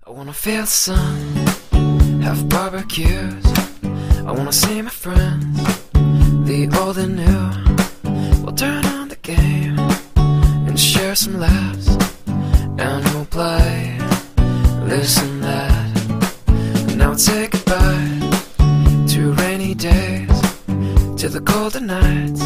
I wanna feel the sun, have barbecues. I wanna see my friends, the old and new. We'll turn on the game and share some laughs, and we'll play this and that. And now we'll say goodbye to rainy days, to the colder nights.